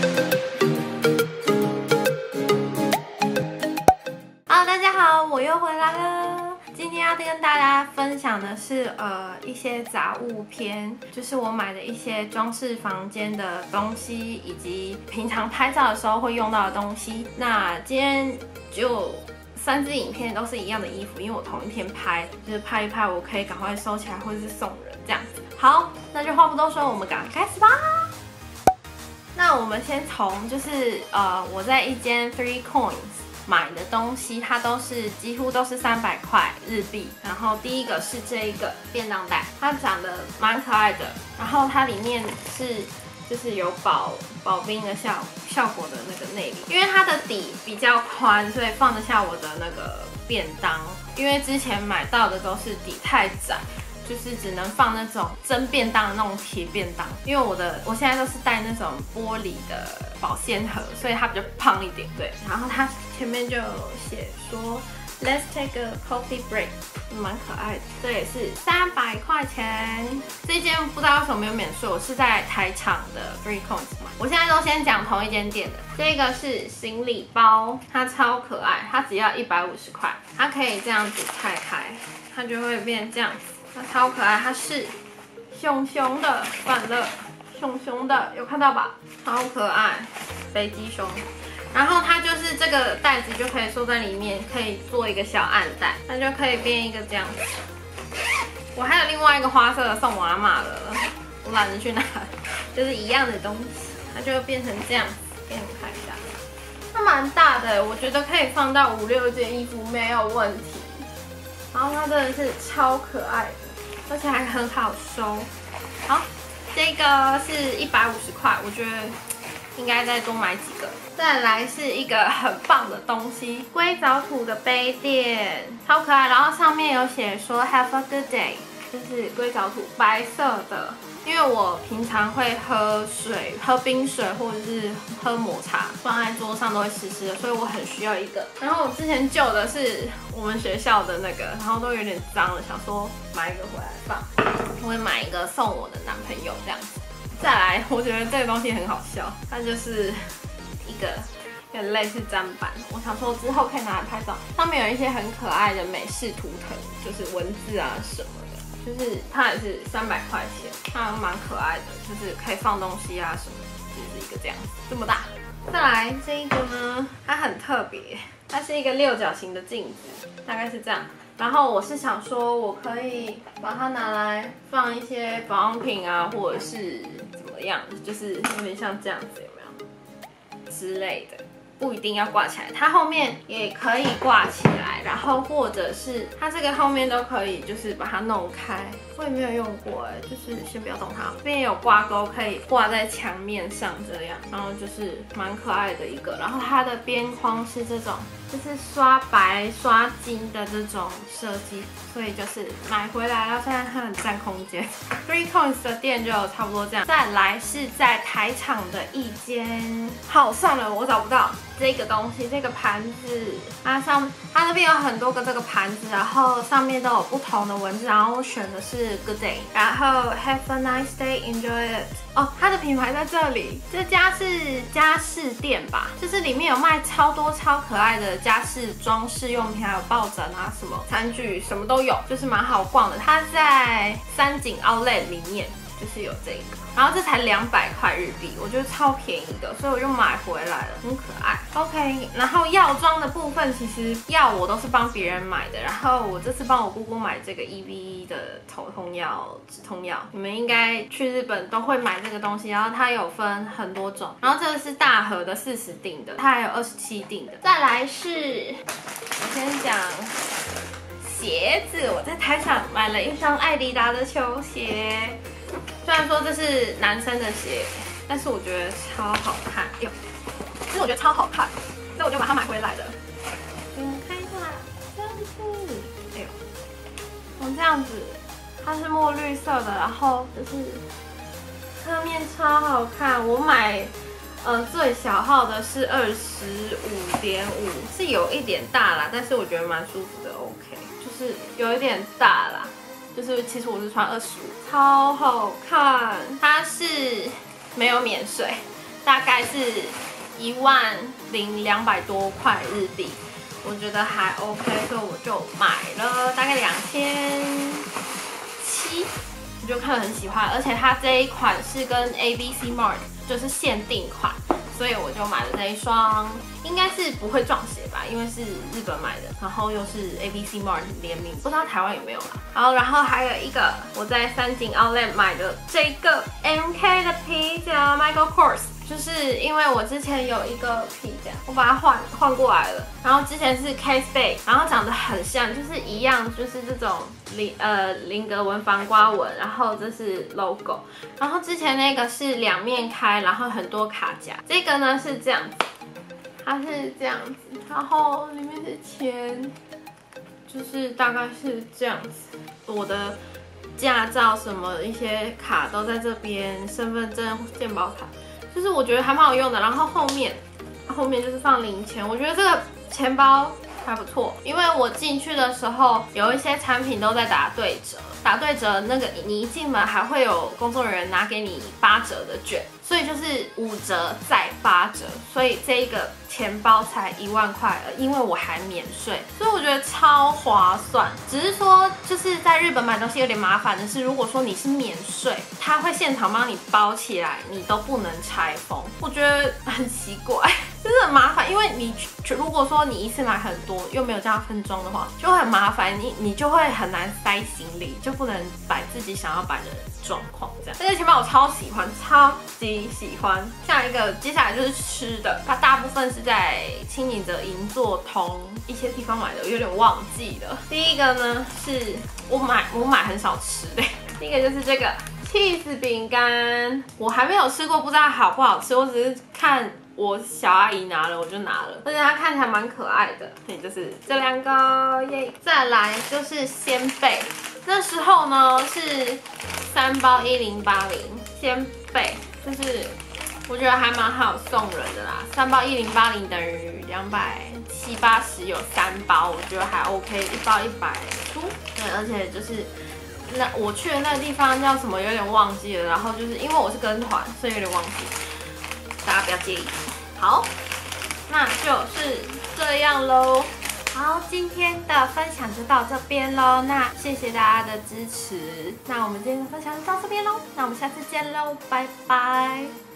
Hello， 大家好，我又回来了。今天要跟大家分享的是一些杂物篇，就是我买的一些装饰房间的东西，以及平常拍照的时候会用到的东西。那今天就3支影片都是一样的衣服，因为我同一天拍，就是拍一拍，我可以赶快收起来或者是送人这样子。好，那就话不多说，我们赶快开始吧。那我们先从就是我在一间 Three Coins 买的东西，它几乎都是300块日币。然后第一个是这一个便当袋，它长得蛮可爱的，然后它里面就是有保冰的效果的那个内里，因为它的底比较宽，所以放得下我的那个便当。因为之前买到的都是底太窄，就是只能放那种真便当的那种铁便当。因为我现在都是带那种玻璃的保鲜盒，所以它比较胖一点。对，然后它前面就有写说 Let's take a coffee break， 蛮可爱的。这也是300块钱。这间不知道为什么没有免税，我是在台场的 Three Coins 买。我现在都先讲同一间店的。这个是行李包，它超可爱，它只要150块，它可以这样子拆开，它就会变这样子。它超可爱，它是熊熊的，完了，熊熊的，有看到吧？超可爱，北极熊。然后它就是这个袋子就可以收在里面，可以做一个小暗袋，它就可以变一个这样子。我还有另外一个花色的送我阿嬷了，我懒得去拿，就是一样的东西，它就会变成这样子，给你们看一下。它蛮大的，我觉得可以放到5、6件衣服没有问题。然后它真的是超可爱的，而且还很好收。好，这个是150块，我觉得应该再多买几个。再来是一个很棒的东西，硅藻土的杯垫，超可爱。然后上面有写说 Have a good day， 就是硅藻土，白色的。因为我平常会喝水，喝冰水或者是喝抹茶，放在桌上都会湿湿的，所以我很需要一个。然后我之前旧的是我们学校的那个，然后都有点脏了，想说买一个回来放。我会买一个送我的男朋友这样子。再来，我觉得这个东西很好笑，它就是一个有点类似砧板，我想说之后可以拿来拍照。上面有一些很可爱的美式图腾，就是文字啊什么的。就是它也是300块钱，它蛮可爱的，就是可以放东西啊什么的，就是一个这样子这么大。再来这一个呢，它很特别，它是一个6角形的镜子，大概是这样。然后我是想说，我可以把它拿来放一些保养品啊，或者是怎么样，就是有点像这样子，有没有之类的。不一定要挂起来，它后面也可以挂起来，然后或者是它这个后面都可以，就是把它弄开。我也没有用过就是先不要动它。这边有挂钩，可以挂在墙面上这样，然后就是蛮可爱的一个。然后它的边框是这种，就是刷白刷金的这种设计，所以就是买回来了，虽然它很占空间。Three Coins 的店就差不多这样。再来是在台场的一间，好，算了，我找不到。这个东西，这个盘子，它那边有很多个这个盘子，然后上面都有不同的文字，然后我选的是 Good Day， 然后 Have a nice day, enjoy it。哦，它的品牌在这里，这家是家饰店吧，就是里面有卖超多超可爱的家饰装饰用品，还有抱枕啊，什么餐具什么都有，就是蛮好逛的。它在三井 Outlet 里面。就是有这个，然后这才200块日币，我觉得超便宜的，所以我就买回来了，很可爱。OK， 然后药妆的部分，其实药我都是帮别人买的，然后我这次帮我姑姑买这个EVE 的头痛药、止痛药，你们应该去日本都会买这个东西，然后它有分很多种，然后这个是大盒的40锭的，它还有27锭的。再来是，我先讲。鞋子，我在台场买了一双艾迪达的球鞋，虽然说这是男生的鞋，但是我觉得超好看。哟，其实我觉得超好看，所以我就把它买回来了。给你们看一下，这样子，哎呦，这样子，它是墨绿色的，然后就是侧面超好看。我买最小号的是25.5，是有一点大啦，但是我觉得蛮舒服的 ，OK， 就是有一点大啦，就是其实我是穿25，超好看，它是没有免税。 大概是10200多块日币，我觉得还 OK， 所以我就买了大概2700，我就看了很喜欢，而且它这一款是跟 ABC Mart 就是限定款。所以我就买了这一双，应该是不会撞鞋吧，因为是日本买的，然后又是 ABC Mart 联名，不知道台湾有没有啦。然后还有一个我在三井 Outlet 买的这个 MK 的皮夹 Michael Kors， 就是因为我之前有一个皮夹，我把它换过来了，然后之前是 Kate Spade， 然后长得很像，就是一样，就是这种菱格纹防刮纹，然后这是 logo， 然后之前那个是两面开，然后很多卡夹，这个呢是这样子，它是这样子，然后里面是钱，就是大概是这样子，我的驾照什么一些卡都在这边，身份证、健保卡，就是我觉得还蛮好用的，然后后面就是放零钱，我觉得这个钱包还不错，因为我进去的时候有一些产品都在打对折，那个你一进门还会有工作人员拿给你8折的券，所以就是5折再8折，所以这个钱包才1万块，因为我还免税，所以我觉得超划算。只是说就是在日本买东西有点麻烦的是，如果说你是免税，他会现场帮你包起来，你都不能拆封，我觉得很奇怪。真的很麻烦，因为你如果说你一次买很多，又没有这样分装的话，就会很麻烦，你就会很难塞行李，就不能摆自己想要摆的状况这样。这个钱包我超喜欢，超级喜欢。接下来就是吃的，它大部分是在轻井泽银座同一些地方买的，我有点忘记了。第一个呢是我买很少吃的，第一个就是这个 cheese 饼干，我还没有吃过，不知道好不好吃，我只是看我小阿姨拿了，我就拿了，而且它看起来蛮可爱的。所以就是这2个耶。再来就是鲜贝，那时候呢是3包1080鲜贝，就是我觉得还蛮好送人的啦。3包1080等于270、80，有3包，我觉得还 OK， 1包100出。对，而且就是我去的那个地方叫什么有点忘记了，然后就是因为我是跟团，所以有点忘记。大家不要介意。好，那就是这样喽。好，今天的分享就到这边喽。那谢谢大家的支持。那我们今天的分享就到这边喽。那我们下次见喽，拜拜。